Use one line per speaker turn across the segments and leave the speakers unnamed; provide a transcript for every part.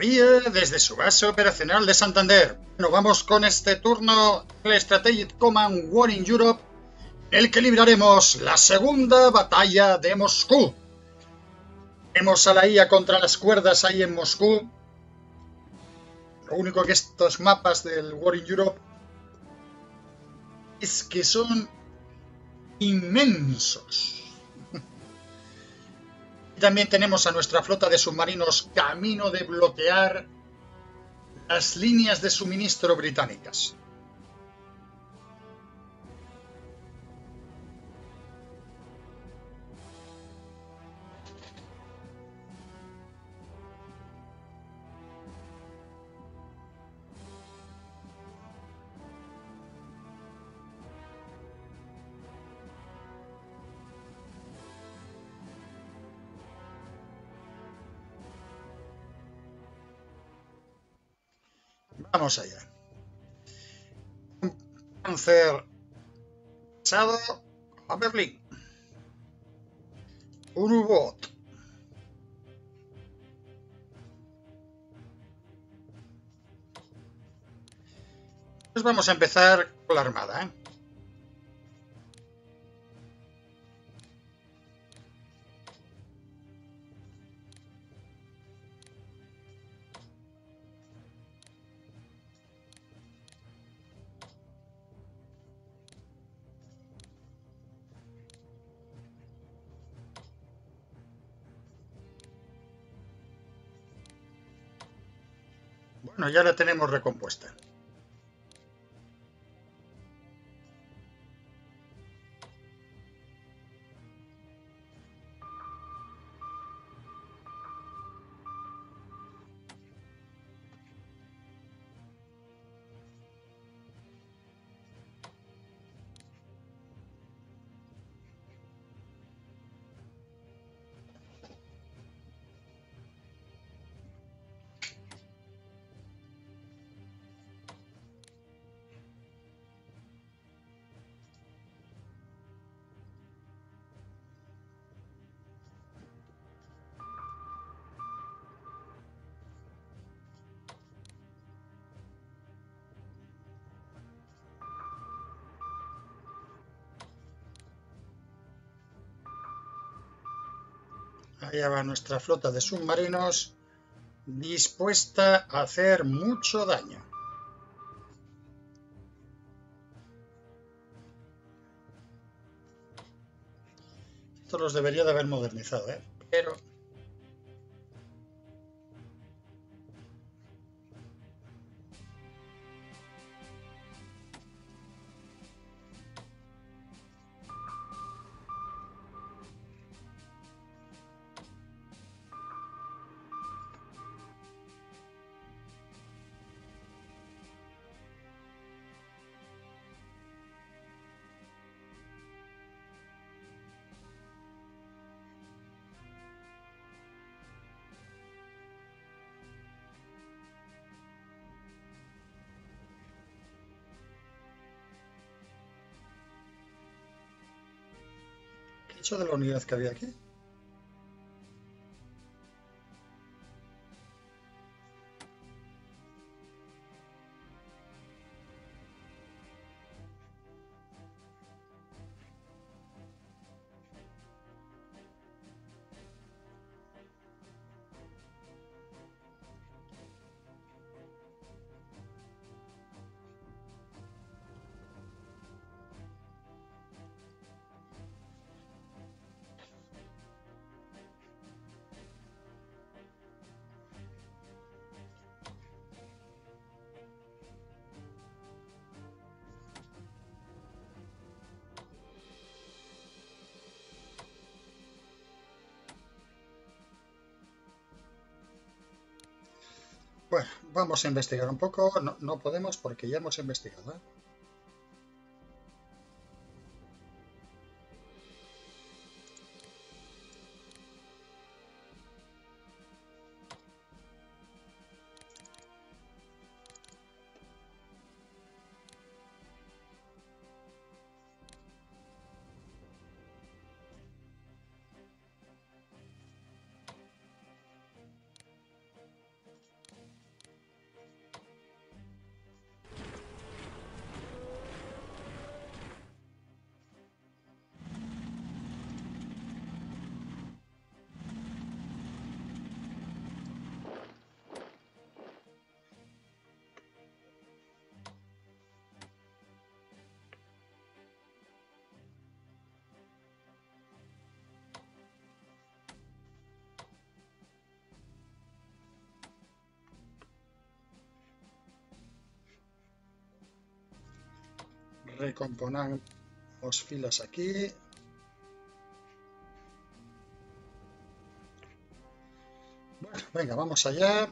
envía desde su base operacional de Santander. Bueno, vamos con este turno, el Strategic Command War in Europe, en el que libraremos la segunda batalla de Moscú. Tenemos a la IA contra las cuerdas ahí en Moscú. Lo único que estos mapas del War in Europe es que son inmensos. Y también tenemos a nuestra flota de submarinos camino de bloquear las líneas de suministro británicas. Vamos allá. Un Panzer pasado a Berlín. Un U-Boot. Pues vamos a empezar con la armada, ¿eh? Bueno, ya la tenemos recompuesta. Allá va nuestra flota de submarinos dispuesta a hacer mucho daño. Estos los debería de haber modernizado, ¿eh? Pero... ¿qué he hecho de la unidad que había aquí? Bueno, vamos a investigar un poco. No, no podemos porque ya hemos investigado, ¿eh? Recomponamos filas aquí. Bueno, venga, vamos allá.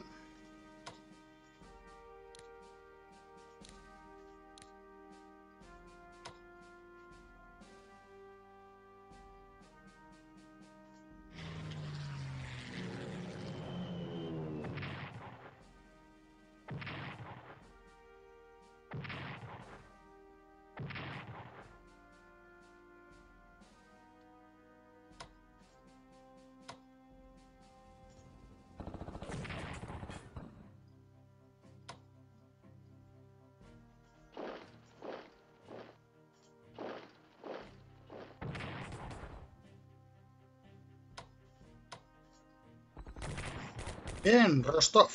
Bien, Rostov.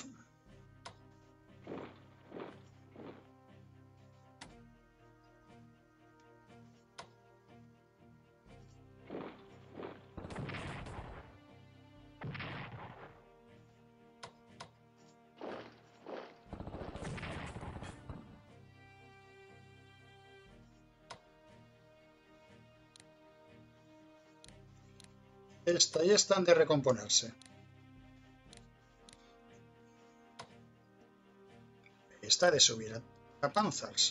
Esta y esta han de recomponerse. Esta de subir a Panzers.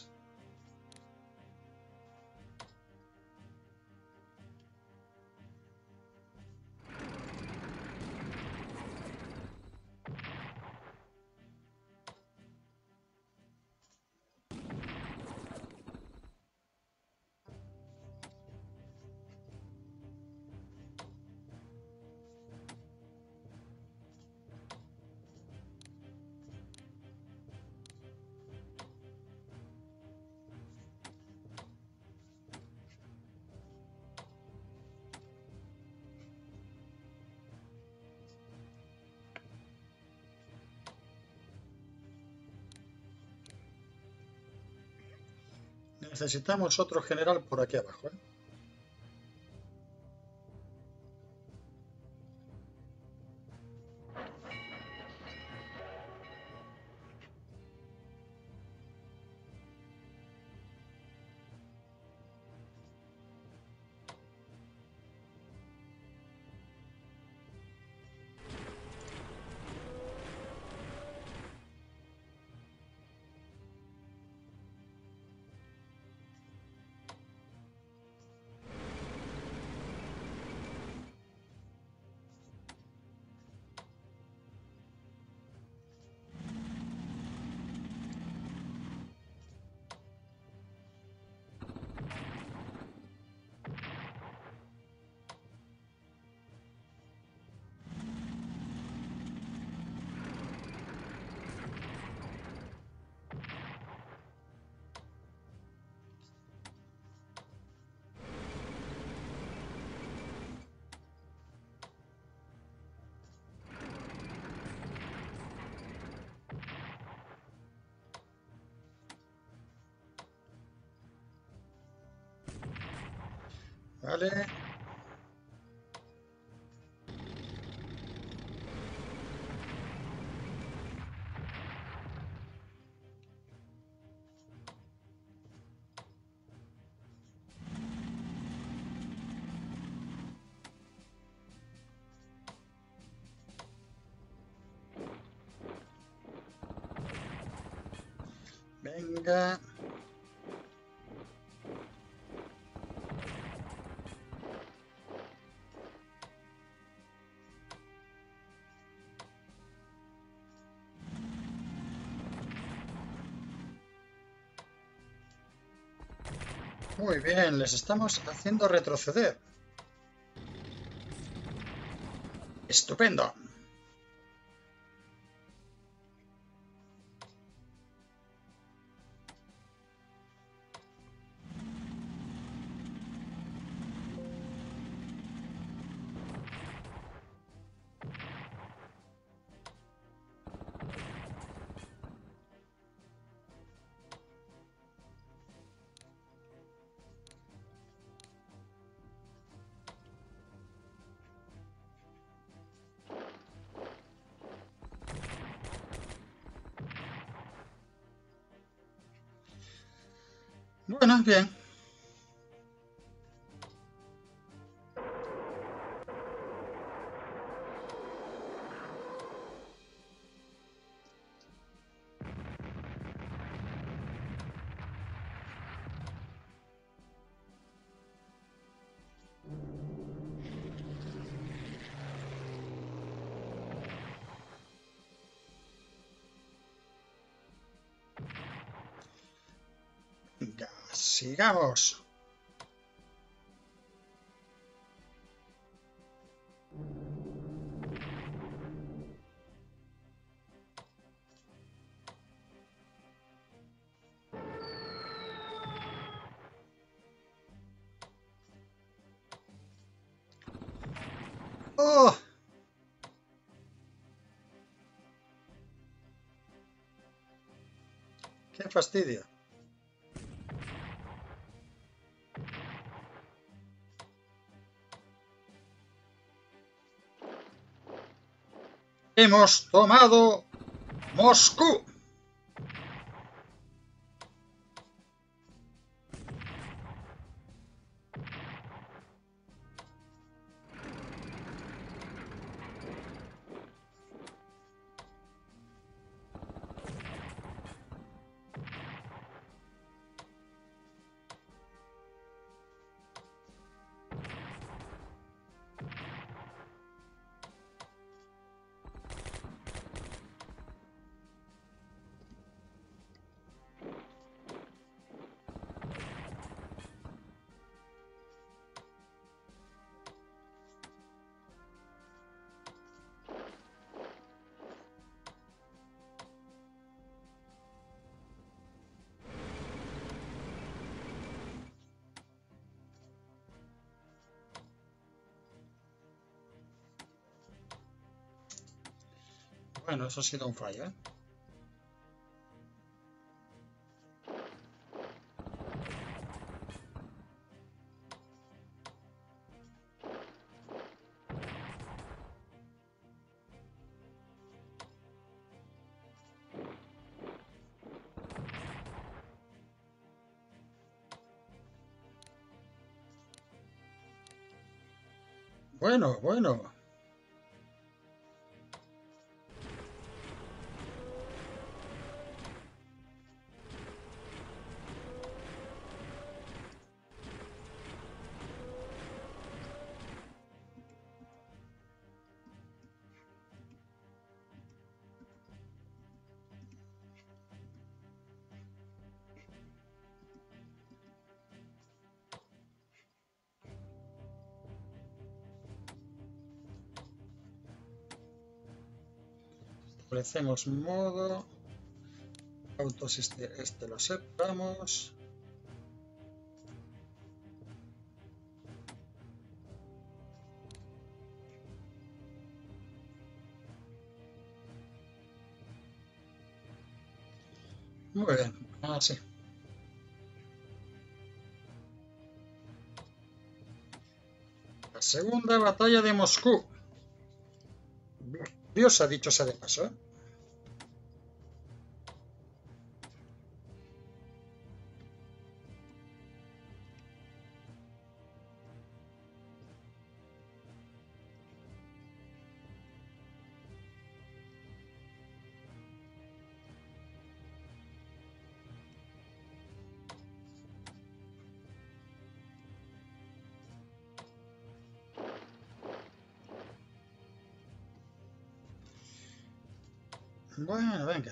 Necesitamos otro general por aquí abajo, ¿eh? Vale. Venga. Muy bien, les estamos haciendo retroceder. Estupendo. Bueno, bien. Venga, sigamos. ¡Oh! ¡Qué fastidio! Hemos tomado Moscú. Bueno, eso ha sido un fallo, ¿eh? Bueno, bueno. Establecemos modo. Autos, este lo separamos. Muy bien, así. La segunda batalla de Moscú. Dios ha dicho sea de paso, ¿eh? Bueno, venga.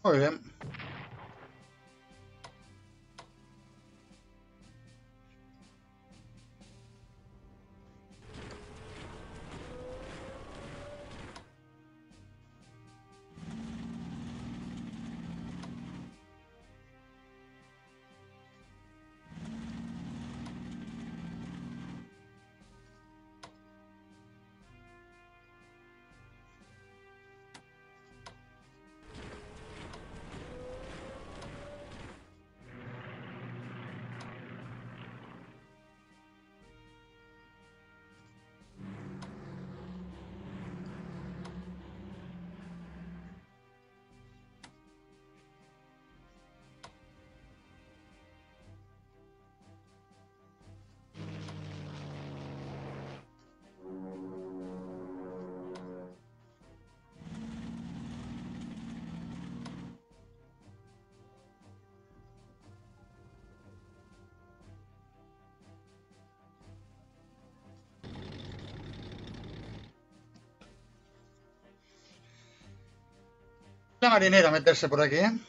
Muy bien. La marinera meterse por aquí, ¿eh?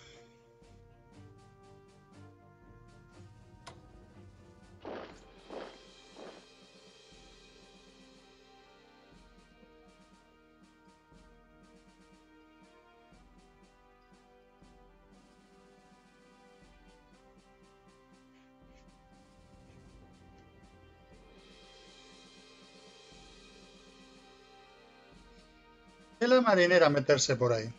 Y la marinera meterse por ahí.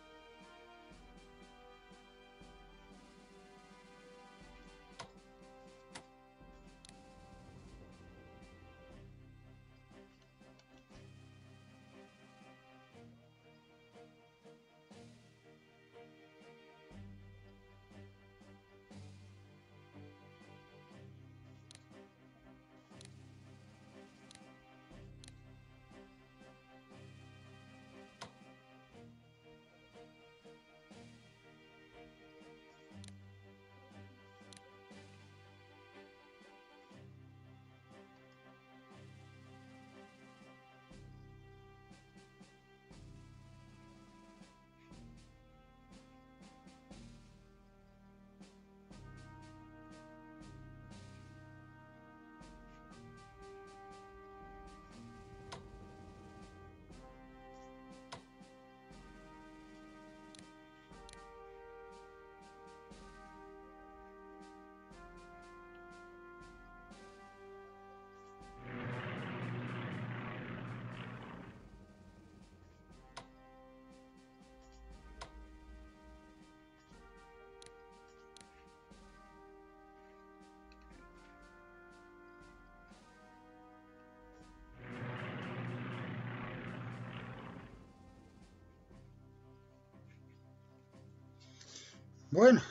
Bueno.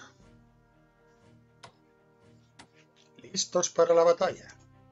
Listos para la batalla.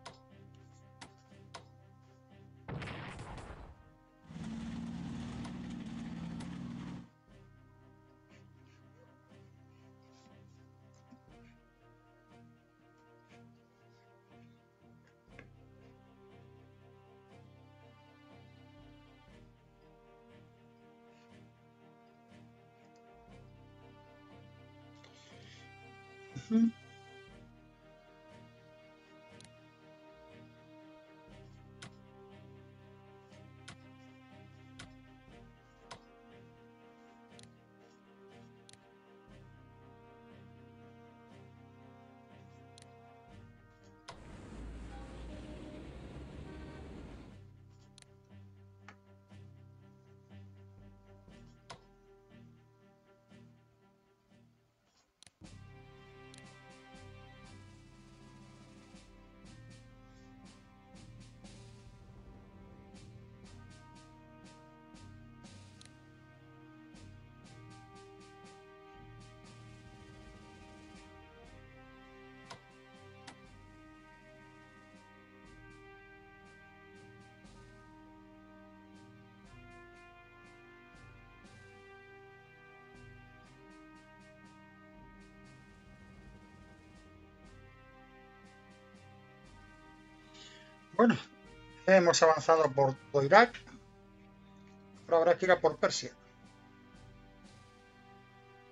Bueno, hemos avanzado por todo Irak. Ahora habrá que ir a por Persia.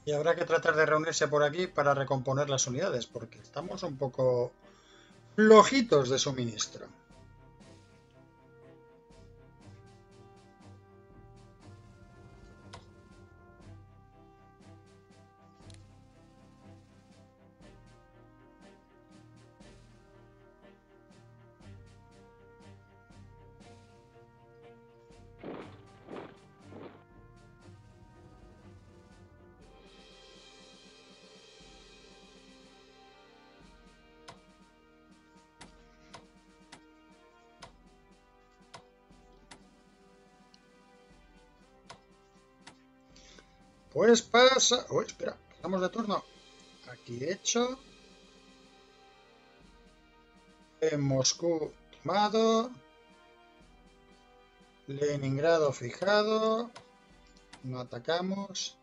Y habrá que tratar de reunirse por aquí para recomponer las unidades, porque estamos un poco flojitos de suministro. Pues pasa... Uy, espera, estamos de turno. Aquí hecho. En Moscú tomado. Leningrado fijado. No atacamos.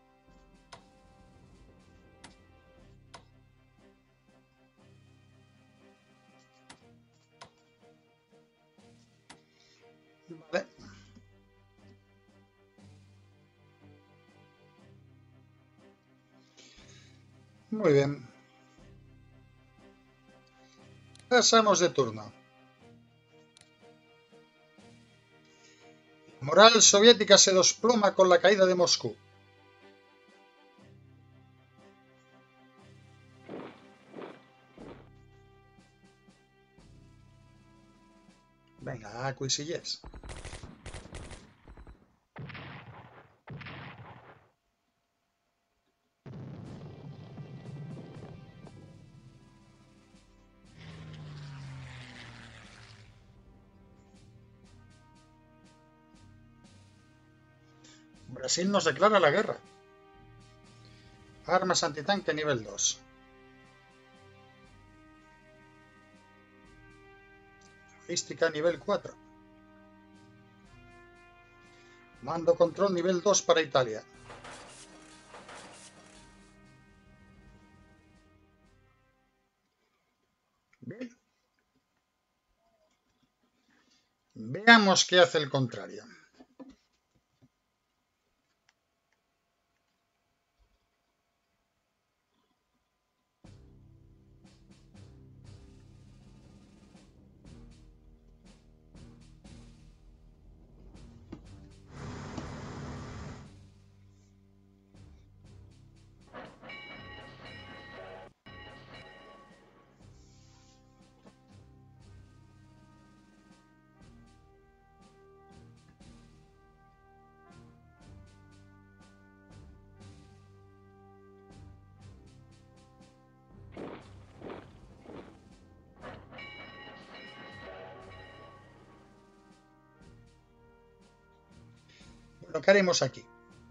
Vale. Muy bien. Pasamos de turno. Moral soviética se desploma con la caída de Moscú. Venga, acuisilles. Brasil nos declara la guerra. Armas antitanque nivel 2. Logística nivel 4. Mando control nivel 2 para Italia. Bien. Veamos qué hace el contrario. Bueno, ¿qué haremos aquí?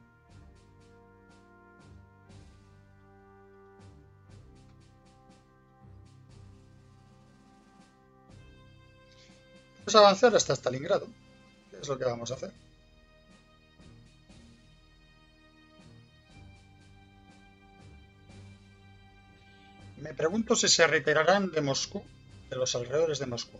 Vamos a avanzar hasta Stalingrado. Es lo que vamos a hacer. Me pregunto si se retirarán de Moscú, de los alrededores de Moscú.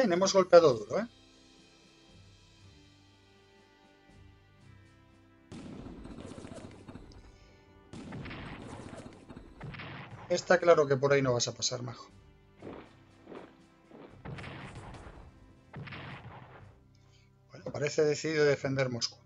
Bien, hemos golpeado duro, ¿eh? Está claro que por ahí no vas a pasar, majo. Bueno, parece decidido defender Moscú.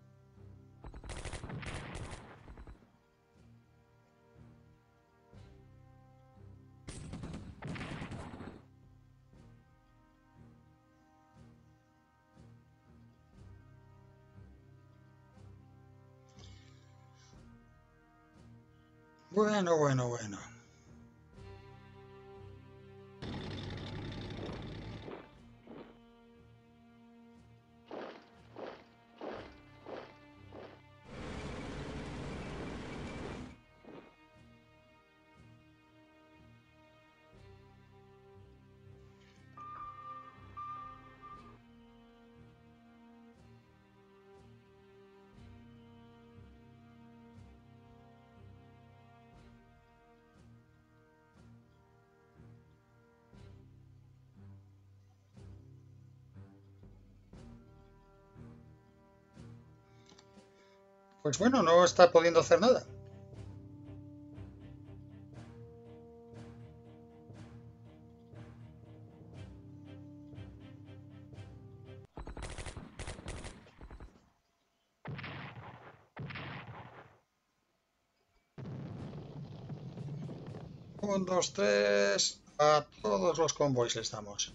Bueno, bueno, bueno. Pues bueno, no está pudiendo hacer nada. Un, dos, tres. A todos los convoys les damos.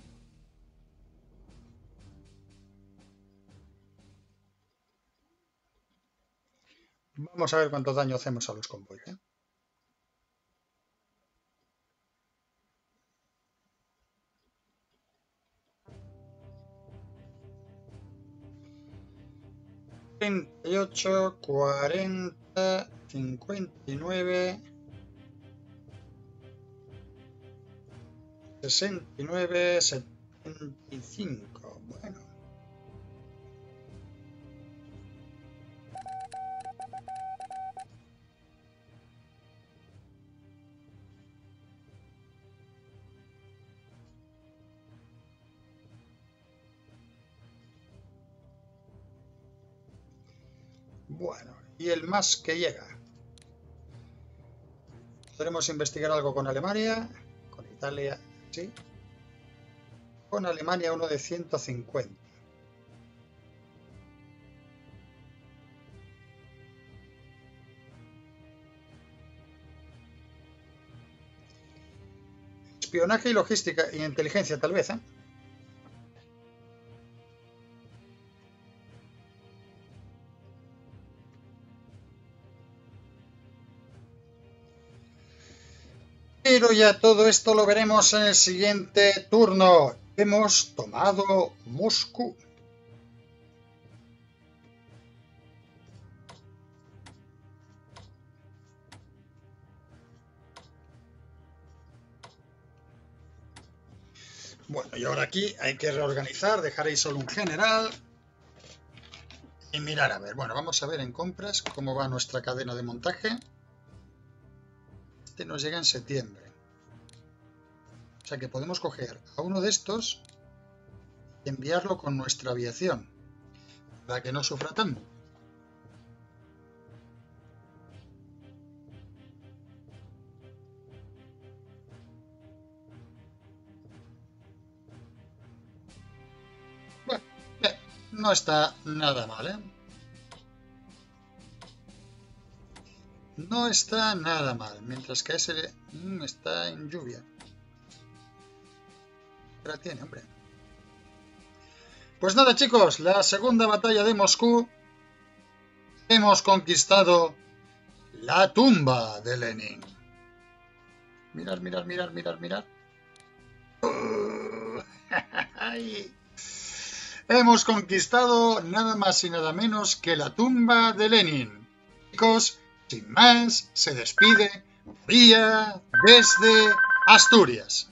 Vamos a ver cuánto daño hacemos a los convoys, ¿eh? $38, 40, 59, 69, 75. Bueno. Bueno, y el más que llega. Podremos investigar algo con Alemania, con Italia, sí. Con Alemania uno de 150. Espionaje y logística y inteligencia, tal vez, ¿eh? Pero ya todo esto lo veremos en el siguiente turno. Hemos tomado Moscú. Bueno, y ahora aquí hay que reorganizar, dejar ahí solo un general. Y mirar, a ver, bueno, vamos a ver en compras cómo va nuestra cadena de montaje. Este nos llega en septiembre. O sea que podemos coger a uno de estos y enviarlo con nuestra aviación, para que no sufra tanto. Bueno, no está nada mal, ¿eh? No está nada mal, mientras que ese está en lluvia. La tiene, hombre. Pues nada, chicos, la segunda batalla de Moscú. Hemos conquistado la tumba de Lenin. Mirad, mirad, mirad, mirad, mirad. Hemos conquistado nada más y nada menos que la tumba de Lenin. Chicos, sin más, se despide María desde Asturias.